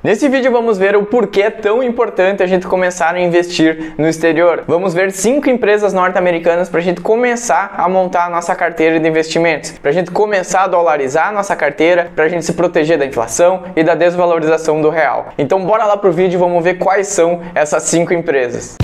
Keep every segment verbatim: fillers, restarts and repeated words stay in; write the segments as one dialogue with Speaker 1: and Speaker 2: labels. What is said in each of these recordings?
Speaker 1: Nesse vídeo vamos ver o porquê é tão importante a gente começar a investir no exterior. Vamos ver cinco empresas norte-americanas para a gente começar a montar a nossa carteira de investimentos, para a gente começar a dolarizar a nossa carteira, para a gente se proteger da inflação e da desvalorização do real. Então bora lá pro vídeo e vamos ver quais são essas cinco empresas.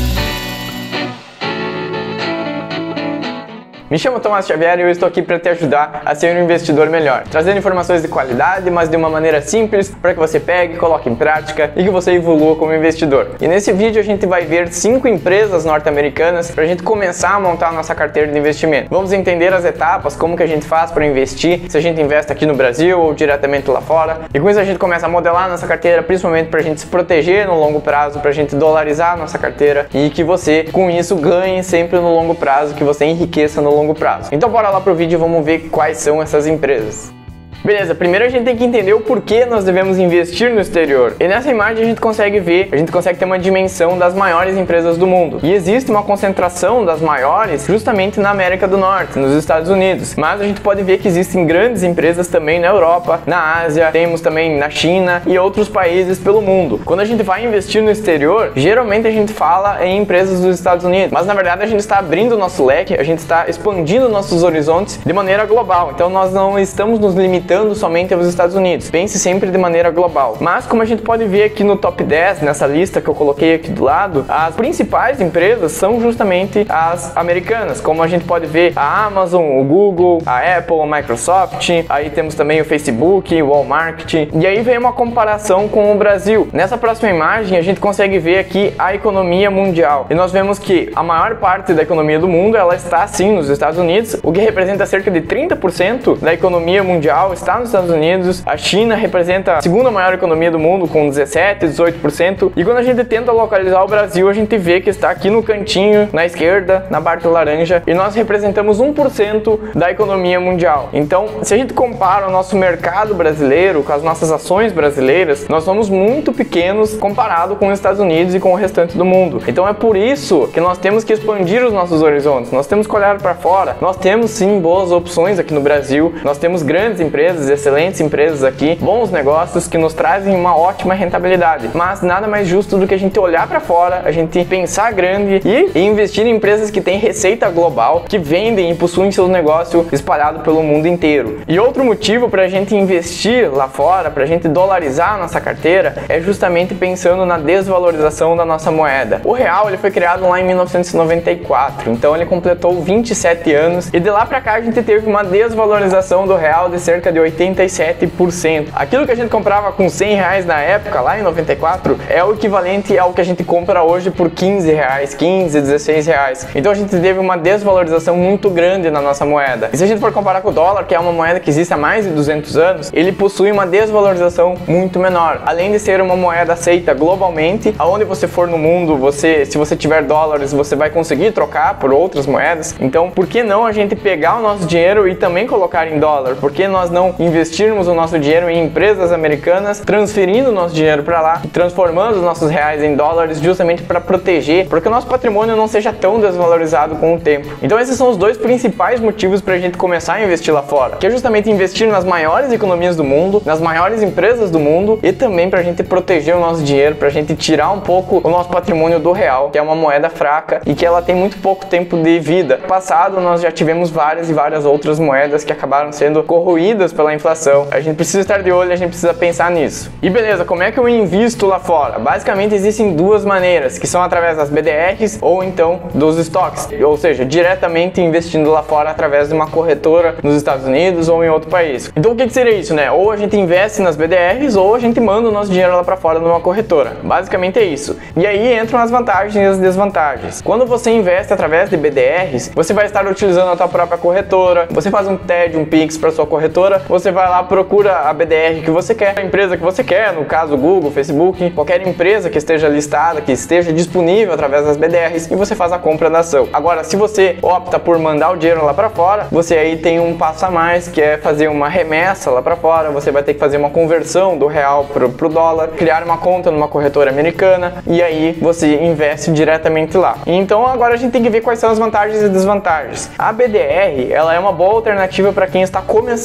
Speaker 1: Me chamo Tomás Xavier e eu estou aqui para te ajudar a ser um investidor melhor, trazendo informações de qualidade, mas de uma maneira simples para que você pegue, coloque em prática e que você evolua como investidor. E nesse vídeo a gente vai ver cinco empresas norte-americanas para a gente começar a montar a nossa carteira de investimento. Vamos entender as etapas, como que a gente faz para investir, se a gente investe aqui no Brasil ou diretamente lá fora. E com isso a gente começa a modelar a nossa carteira, principalmente para a gente se proteger no longo prazo, para a gente dolarizar a nossa carteira e que você com isso ganhe sempre no longo prazo, que você enriqueça no longo prazo. Então bora lá pro vídeo e vamos ver quais são essas empresas. Beleza, primeiro a gente tem que entender o porquê nós devemos investir no exterior. E nessa imagem a gente consegue ver, a gente consegue ter uma dimensão das maiores empresas do mundo. E existe uma concentração das maiores justamente na América do Norte, nos Estados Unidos. Mas a gente pode ver que existem grandes empresas também na Europa, na Ásia, temos também na China e outros países pelo mundo. Quando a gente vai investir no exterior, geralmente a gente fala em empresas dos Estados Unidos. Mas na verdade a gente está abrindo o nosso leque, a gente está expandindo nossos horizontes de maneira global. Então nós não estamos nos limitando somente aos Estados Unidos. Pense sempre de maneira global. Mas como a gente pode ver aqui no top dez, nessa lista que eu coloquei aqui do lado, as principais empresas são justamente as americanas. Como a gente pode ver a Amazon, o Google, a Apple, a Microsoft, aí temos também o Facebook, o Walmart. E aí vem uma comparação com o Brasil. Nessa próxima imagem a gente consegue ver aqui a economia mundial. E nós vemos que a maior parte da economia do mundo ela está sim nos Estados Unidos, o que representa cerca de trinta por cento da economia mundial está nos Estados Unidos. A China representa a segunda maior economia do mundo com dezessete, dezoito por cento. E quando a gente tenta localizar o Brasil, a gente vê que está aqui no cantinho, na esquerda, na parte laranja, e nós representamos um por cento da economia mundial. Então, se a gente compara o nosso mercado brasileiro com as nossas ações brasileiras, nós somos muito pequenos comparado com os Estados Unidos e com o restante do mundo. Então é por isso que nós temos que expandir os nossos horizontes, nós temos que olhar para fora. Nós temos sim boas opções aqui no Brasil, nós temos grandes empresas, excelentes empresas aqui, bons negócios que nos trazem uma ótima rentabilidade, mas nada mais justo do que a gente olhar para fora, a gente pensar grande e investir em empresas que têm receita global, que vendem e possuem seu negócio espalhado pelo mundo inteiro. E outro motivo para a gente investir lá fora, para a gente dolarizar a nossa carteira, é justamente pensando na desvalorização da nossa moeda. O real ele foi criado lá em mil novecentos e noventa e quatro, então ele completou vinte e sete anos e de lá para cá a gente teve uma desvalorização do real de cerca de oitenta e sete por cento. Aquilo que a gente comprava com cem reais na época, lá em noventa e quatro, é o equivalente ao que a gente compra hoje por quinze reais, quinze, dezesseis reais. Então a gente teve uma desvalorização muito grande na nossa moeda. E se a gente for comparar com o dólar, que é uma moeda que existe há mais de duzentos anos, ele possui uma desvalorização muito menor. Além de ser uma moeda aceita globalmente, aonde você for no mundo, você, se você tiver dólares, você vai conseguir trocar por outras moedas. Então, por que não a gente pegar o nosso dinheiro e também colocar em dólar? Por que nós não investirmos o nosso dinheiro em empresas americanas, transferindo o nosso dinheiro para lá e transformando os nossos reais em dólares justamente para proteger, para que o nosso patrimônio não seja tão desvalorizado com o tempo. Então esses são os dois principais motivos para a gente começar a investir lá fora, que é justamente investir nas maiores economias do mundo, nas maiores empresas do mundo e também para a gente proteger o nosso dinheiro, para a gente tirar um pouco o nosso patrimônio do real, que é uma moeda fraca e que ela tem muito pouco tempo de vida. No passado nós já tivemos várias e várias outras moedas que acabaram sendo corroídas pela inflação. A gente precisa estar de olho, a gente precisa pensar nisso. E beleza, como é que eu invisto lá fora? Basicamente existem duas maneiras, que são através das B D Rs ou então dos estoques, ou seja, diretamente investindo lá fora através de uma corretora nos Estados Unidos ou em outro país. Então o que, que seria isso, né? Ou a gente investe nas B D Rs ou a gente manda o nosso dinheiro lá para fora numa corretora. Basicamente é isso. E aí entram as vantagens e as desvantagens. Quando você investe através de B D Rs, você vai estar utilizando a tua própria corretora, você faz um T E D, um Pix para sua corretora, você vai lá, procura a B D R que você quer, a empresa que você quer, no caso Google, Facebook, qualquer empresa que esteja listada, que esteja disponível através das B D Rs, e você faz a compra da ação. Agora, se você opta por mandar o dinheiro lá para fora, você aí tem um passo a mais, que é fazer uma remessa lá para fora, você vai ter que fazer uma conversão do real pro, pro dólar, criar uma conta numa corretora americana, e aí você investe diretamente lá. Então agora a gente tem que ver quais são as vantagens e desvantagens. A B D R, ela é uma boa alternativa para quem está começando a investir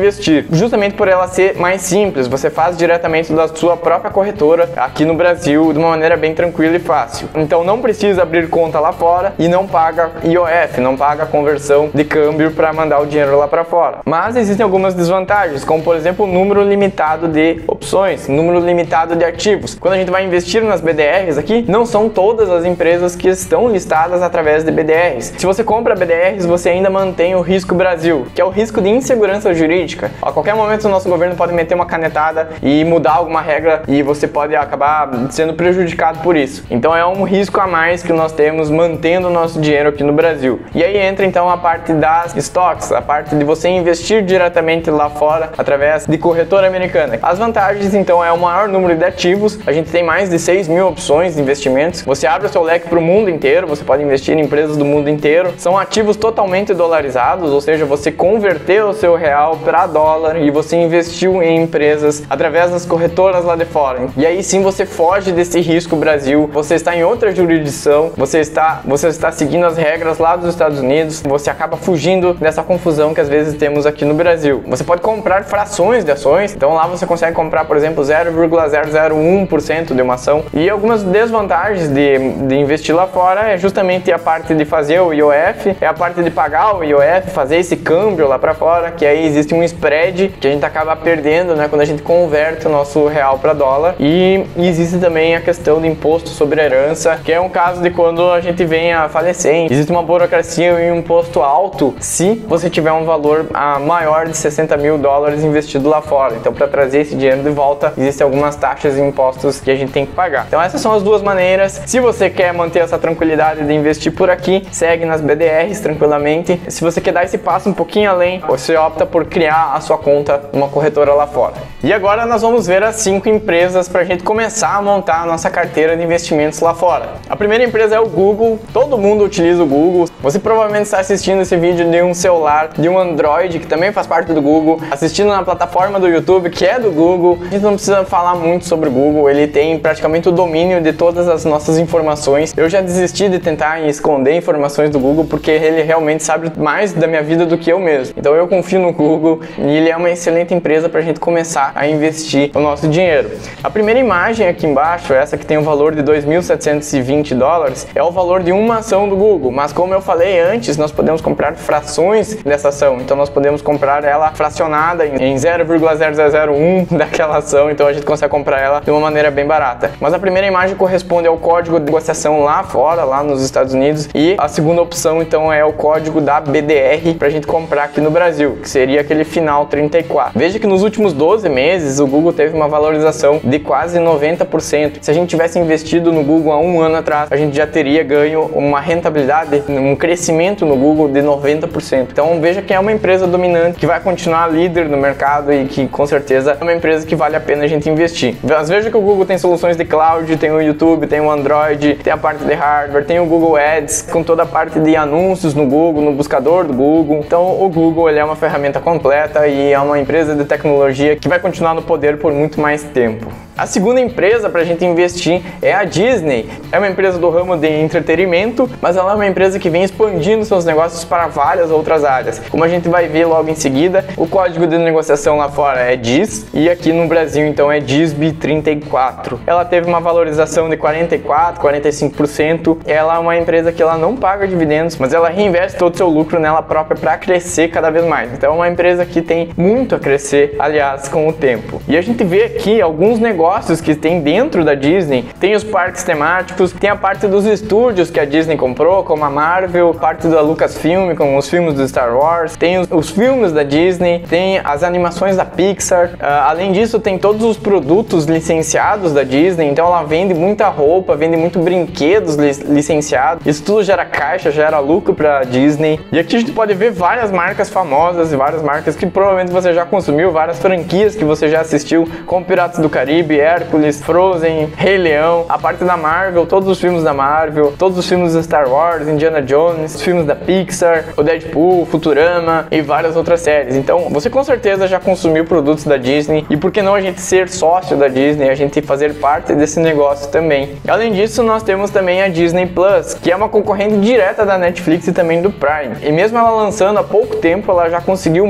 Speaker 1: investir, justamente por ela ser mais simples. Você faz diretamente da sua própria corretora aqui no Brasil de uma maneira bem tranquila e fácil. Então não precisa abrir conta lá fora e não paga I O F, não paga a conversão de câmbio para mandar o dinheiro lá para fora. Mas existem algumas desvantagens, como por exemplo o número limitado de opções, número limitado de ativos. Quando a gente vai investir nas B D Rs aqui, não são todas as empresas que estão listadas através de B D Rs. Se você compra B D Rs, você ainda mantém o risco Brasil, que é o risco de insegurança jurídica. A qualquer momento o nosso governo pode meter uma canetada e mudar alguma regra e você pode acabar sendo prejudicado por isso. Então é um risco a mais que nós temos mantendo o nosso dinheiro aqui no Brasil. E aí entra então a parte das stocks, a parte de você investir diretamente lá fora através de corretora americana. As vantagens então é o maior número de ativos, a gente tem mais de seis mil opções de investimentos, você abre o seu leque para o mundo inteiro, você pode investir em empresas do mundo inteiro, são ativos totalmente dolarizados, ou seja, você converteu o seu real para dólar e você investiu em empresas através das corretoras lá de fora. E aí sim você foge desse risco Brasil, você está em outra jurisdição, você está, você está seguindo as regras lá dos Estados Unidos, você acaba fugindo dessa confusão que às vezes temos aqui no Brasil. Você pode comprar frações de ações, então lá você consegue comprar, por exemplo, zero vírgula zero zero um por cento de uma ação. E algumas desvantagens de, de investir lá fora é justamente a parte de fazer o I O F, é a parte de pagar o I O F, fazer esse câmbio lá para fora, que aí existe um spread que a gente acaba perdendo, né, quando a gente converte o nosso real para dólar. E existe também a questão do imposto sobre herança, que é um caso de quando a gente vem a falecer. Existe uma burocracia e um imposto alto se você tiver um valor a maior de sessenta mil dólares investido lá fora. Então, para trazer esse dinheiro de volta, existem algumas taxas e impostos que a gente tem que pagar. Então, essas são as duas maneiras. Se você quer manter essa tranquilidade de investir por aqui, segue nas B D Rs tranquilamente. Se você quer dar esse passo um pouquinho além, você opta por criar a sua conta numa corretora lá fora. E agora nós vamos ver as cinco empresas para a gente começar a montar a nossa carteira de investimentos lá fora. A primeira empresa é o Google. Todo mundo utiliza o Google. Você provavelmente está assistindo esse vídeo de um celular, de um Android, que também faz parte do Google, assistindo na plataforma do YouTube, que é do Google. A gente não precisa falar muito sobre o Google, ele tem praticamente o domínio de todas as nossas informações. Eu já desisti de tentar esconder informações do Google, porque ele realmente sabe mais da minha vida do que eu mesmo. Então eu confio no Google e ele é uma excelente empresa para a gente começar a investir o nosso dinheiro. A primeira imagem aqui embaixo, essa que tem o valor de dois mil setecentos e vinte dólares, é o valor de uma ação do Google, mas como eu falei antes, nós podemos comprar frações dessa ação, então nós podemos comprar ela fracionada em zero vírgula zero zero zero um daquela ação, então a gente consegue comprar ela de uma maneira bem barata. Mas a primeira imagem corresponde ao código de negociação lá fora, lá nos Estados Unidos, e a segunda opção então é o código da B D R pra gente comprar aqui no Brasil, que seria aquele final trinta e quatro. Veja que nos últimos doze meses o Google teve uma valorização de quase noventa por cento. Se a gente tivesse investido no Google há um ano atrás, a gente já teria ganho uma rentabilidade, um crescimento no Google de noventa por cento. Então veja que é uma empresa dominante, que vai continuar líder no mercado e que com certeza é uma empresa que vale a pena a gente investir. Mas veja que o Google tem soluções de cloud, tem o YouTube, tem o Android, tem a parte de hardware, tem o Google Ads, com toda a parte de anúncios no Google, no buscador do Google. Então o Google ele é uma ferramenta completa e é uma empresa de tecnologia que vai continuar no poder por muito mais tempo. A segunda empresa para a gente investir é a Disney. É uma empresa do ramo de entretenimento, mas ela é uma empresa que vem expandindo seus negócios para várias outras áreas. Como a gente vai ver logo em seguida, o código de negociação lá fora é D I S e aqui no Brasil então é D I S B trinta e quatro. Ela teve uma valorização de quarenta e quatro, quarenta e cinco por cento. Ela é uma empresa que ela não paga dividendos, mas ela reinveste todo o seu lucro nela própria para crescer cada vez mais. Então é uma empresa que tem muito a crescer, aliás, com o tempo. E a gente vê aqui alguns negócios que tem dentro da Disney. Tem os parques temáticos, tem a parte dos estúdios que a Disney comprou, como a Marvel, parte da Lucasfilm, com os filmes do Star Wars, tem os, os filmes da Disney, tem as animações da Pixar. Uh, além disso, tem todos os produtos licenciados da Disney, então ela vende muita roupa, vende muito brinquedos li licenciados. Isso tudo gera caixa, gera lucro para a Disney. E aqui a gente pode ver várias marcas famosas e várias marcas que provavelmente você já consumiu, várias franquias que você já assistiu, como Piratas do Caribe, Hércules, Frozen, Rei Leão, a parte da Marvel, todos os filmes da Marvel, todos os filmes do Star Wars, Indiana Jones, os filmes da Pixar, o Deadpool, Futurama e várias outras séries. Então você com certeza já consumiu produtos da Disney e por que não a gente ser sócio da Disney, a gente fazer parte desse negócio também. Além disso, nós temos também a Disney Plus, que é uma concorrente direta da Netflix e também do Prime. E mesmo ela lançando há pouco tempo, ela já conseguiu muitos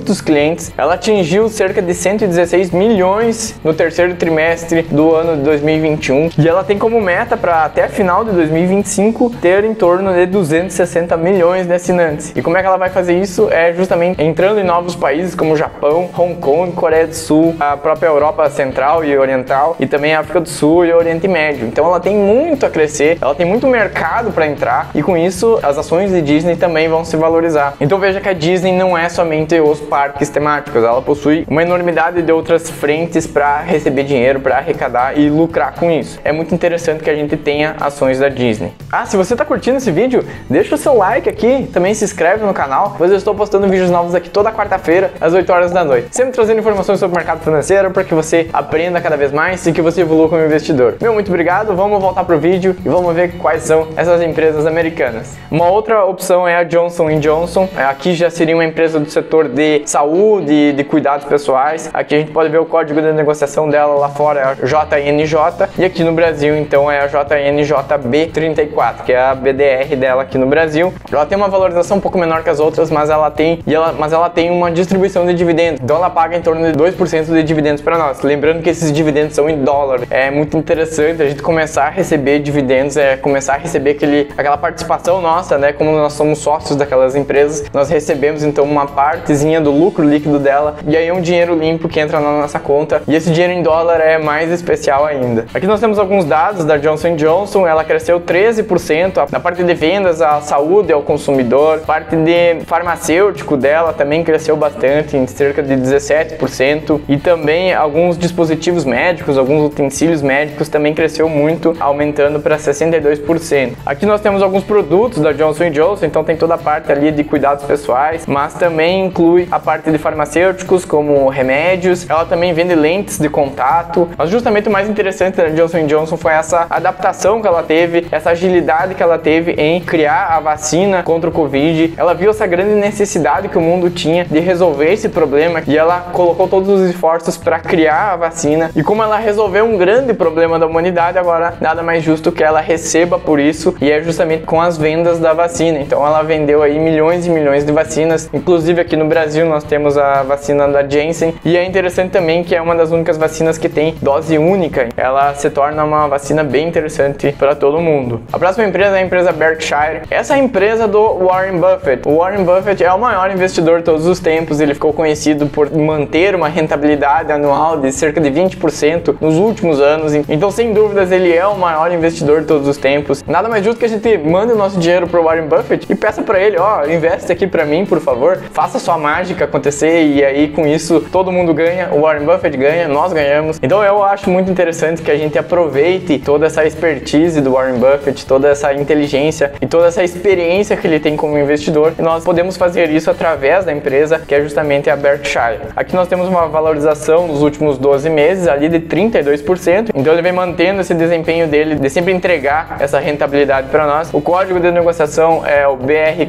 Speaker 1: muitos clientes. Ela atingiu cerca de cento e dezesseis milhões no terceiro trimestre do ano de dois mil e vinte e um e ela tem como meta para até final de dois mil e vinte e cinco ter em torno de duzentos e sessenta milhões de assinantes. E como é que ela vai fazer isso? É justamente entrando em novos países como Japão, Hong Kong, Coreia do Sul, a própria Europa Central e Oriental e também a África do Sul e o Oriente Médio. Então ela tem muito a crescer, ela tem muito mercado para entrar e com isso as ações de Disney também vão se valorizar. Então veja que a Disney não é somente os parques temáticos, ela possui uma enormidade de outras frentes para receber dinheiro, para arrecadar e lucrar com isso. É muito interessante que a gente tenha ações da Disney. Ah, se você está curtindo esse vídeo, deixa o seu like aqui, também se inscreve no canal, pois eu estou postando vídeos novos aqui toda quarta-feira às oito horas da noite, sempre trazendo informações sobre o mercado financeiro para que você aprenda cada vez mais e que você evolua como investidor. Meu muito obrigado, vamos voltar pro vídeo e vamos ver quais são essas empresas americanas. Uma outra opção é a Johnson and Johnson, aqui já seria uma empresa do setor de saúde e de cuidados pessoais. Aqui a gente pode ver o código de negociação dela, lá fora é a J N J e aqui no Brasil então é a J N J B trinta e quatro, que é a B D R dela aqui no Brasil. Ela tem uma valorização um pouco menor que as outras, mas ela tem, e ela, mas ela tem uma distribuição de dividendos, então ela paga em torno de dois por cento de dividendos para nós. Lembrando que esses dividendos são em dólar. É muito interessante a gente começar a receber dividendos, é começar a receber aquele, aquela participação nossa, né? Como nós somos sócios daquelas empresas, nós recebemos então uma partezinha do lucro líquido dela e aí é um dinheiro limpo que entra na nossa conta e esse dinheiro em dólar é mais especial ainda. Aqui nós temos alguns dados da Johnson and Johnson, ela cresceu treze por cento na parte de vendas à saúde ao consumidor, parte de farmacêutico dela também cresceu bastante, em cerca de dezessete por cento e também alguns dispositivos médicos, alguns utensílios médicos também cresceu muito, aumentando para sessenta e dois por cento. Aqui nós temos alguns produtos da Johnson and Johnson, então tem toda a parte ali de cuidados pessoais, mas também inclui a parte de farmacêuticos como remédios, ela também vende lentes de contato, mas justamente o mais interessante da Johnson and Johnson foi essa adaptação que ela teve, essa agilidade que ela teve em criar a vacina contra o Covid. Ela viu essa grande necessidade que o mundo tinha de resolver esse problema e ela colocou todos os esforços para criar a vacina e como ela resolveu um grande problema da humanidade, agora nada mais justo que ela receba por isso e é justamente com as vendas da vacina. Então ela vendeu aí milhões e milhões de vacinas, inclusive aqui no Brasil nós temos a vacina da Janssen e é interessante também que é uma das únicas vacinas que tem dose única, ela se torna uma vacina bem interessante para todo mundo. A próxima empresa é a empresa Berkshire, essa é a empresa do Warren Buffett. O Warren Buffett é o maior investidor de todos os tempos, ele ficou conhecido por manter uma rentabilidade anual de cerca de vinte por cento nos últimos anos, então sem dúvidas ele é o maior investidor de todos os tempos. Nada mais justo que a gente mande o nosso dinheiro pro Warren Buffett e peça para ele, ó, oh, investe aqui para mim, por favor, faça sua mágica acontecer e aí com isso todo mundo ganha, o Warren Buffett ganha, nós ganhamos. Então eu acho muito interessante que a gente aproveite toda essa expertise do Warren Buffett, toda essa inteligência e toda essa experiência que ele tem como investidor e nós podemos fazer isso através da empresa que é justamente a Berkshire. Aqui nós temos uma valorização nos últimos doze meses ali de trinta e dois por cento, então ele vem mantendo esse desempenho dele de sempre entregar essa rentabilidade para nós. O código de negociação é o B R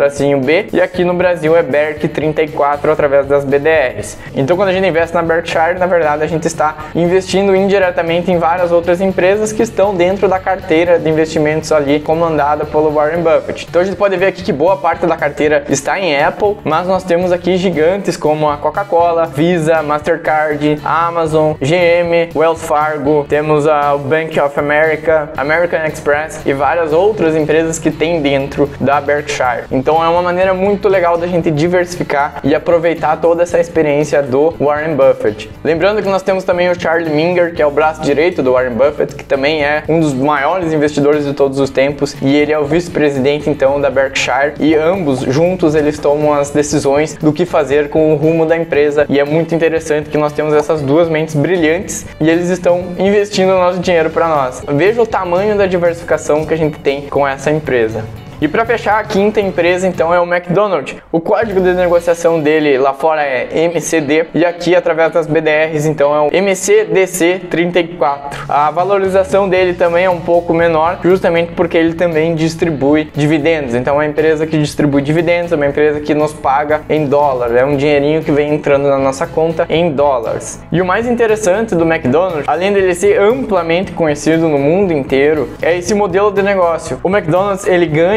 Speaker 1: K-B e aqui no Brasil é B E R C trinta e quatro através das B D Rs. Então quando a gente investe na Berkshire, na verdade a gente está investindo indiretamente em várias outras empresas que estão dentro da carteira de investimentos ali comandada pelo Warren Buffett. Então a gente pode ver aqui que boa parte da carteira está em Apple, mas nós temos aqui gigantes como a Coca-Cola, Visa, Mastercard, Amazon, G M, Wells Fargo, temos a Bank of America, American Express e várias outras empresas que tem dentro da Berkshire. Então é uma maneira muito legal da gente diversificar e aproveitar toda essa experiência do Warren Buffett. Lembrando que nós temos também o Charlie Munger, que é o braço direito do Warren Buffett, que também é um dos maiores investidores de todos os tempos e ele é o vice-presidente então da Berkshire e ambos juntos eles tomam as decisões do que fazer com o rumo da empresa e é muito interessante que nós temos essas duas mentes brilhantes e eles estão investindo o nosso dinheiro para nós. Veja o tamanho da diversificação que a gente tem com essa empresa. E para fechar, a quinta empresa então é o McDonald's. O código de negociação dele lá fora é M C D e aqui através das B D Rs então é o M C D C trinta e quatro. A valorização dele também é um pouco menor, justamente porque ele também distribui dividendos. Então é uma empresa que distribui dividendos, é uma empresa que nos paga em dólar, é um dinheirinho que vem entrando na nossa conta em dólares. E o mais interessante do McDonald's, além dele ser amplamente conhecido no mundo inteiro, é esse modelo de negócio. O McDonald's ele ganha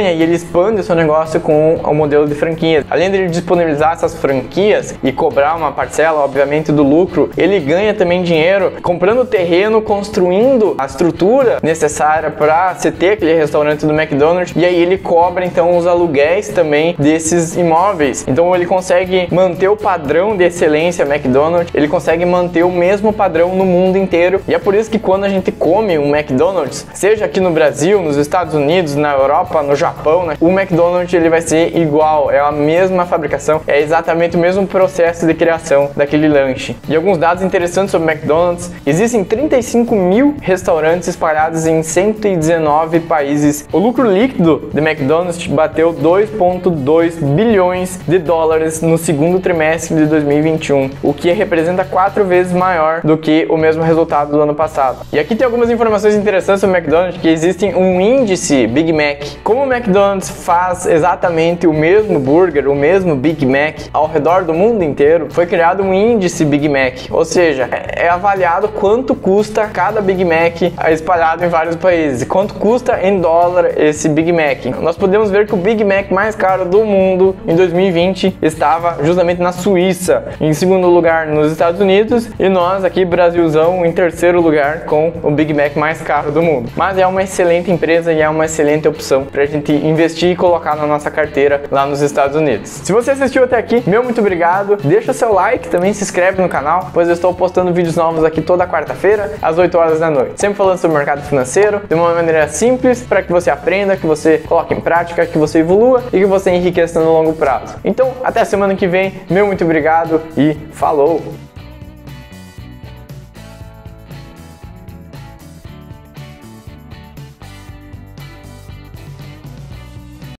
Speaker 1: ganha e ele expande o seu negócio com o modelo de franquia. Além de ele disponibilizar essas franquias e cobrar uma parcela, obviamente, do lucro, ele ganha também dinheiro comprando terreno, construindo a estrutura necessária para se ter aquele restaurante do McDonald's, e aí ele cobra então os aluguéis também desses imóveis. Então ele consegue manter o padrão de excelência McDonald's, ele consegue manter o mesmo padrão no mundo inteiro, e é por isso que quando a gente come um McDonald's, seja aqui no Brasil, nos Estados Unidos, na Europa, no Japão, né, o McDonald's ele vai ser igual, é a mesma fabricação, é exatamente o mesmo processo de criação daquele lanche. E alguns dados interessantes sobre o McDonald's: existem trinta e cinco mil restaurantes espalhados em cento e dezenove países. O lucro líquido de McDonald's bateu dois vírgula dois bilhões de dólares no segundo trimestre de dois mil e vinte e um, o que representa quatro vezes maior do que o mesmo resultado do ano passado. E aqui tem algumas informações interessantes sobre o McDonald's, que existem um índice Big Mac. Como o McDonald's faz exatamente o mesmo burger, o mesmo Big Mac ao redor do mundo inteiro, foi criado um índice Big Mac, ou seja, é avaliado quanto custa cada Big Mac espalhado em vários países, quanto custa em dólar esse Big Mac. Nós podemos ver que o Big Mac mais caro do mundo em dois mil e vinte estava justamente na Suíça, em segundo lugar nos Estados Unidos, e nós aqui, Brasilzão, em terceiro lugar com o Big Mac mais caro do mundo. Mas é uma excelente empresa e é uma excelente opção para a gente investir e colocar na nossa carteira lá nos Estados Unidos. Se você assistiu até aqui, meu muito obrigado, deixa o seu like, também se inscreve no canal, pois eu estou postando vídeos novos aqui toda quarta-feira, às oito horas da noite, sempre falando sobre o mercado financeiro, de uma maneira simples, para que você aprenda, que você coloque em prática, que você evolua e que você enriqueça no longo prazo. Então, até a semana que vem, meu muito obrigado e falou!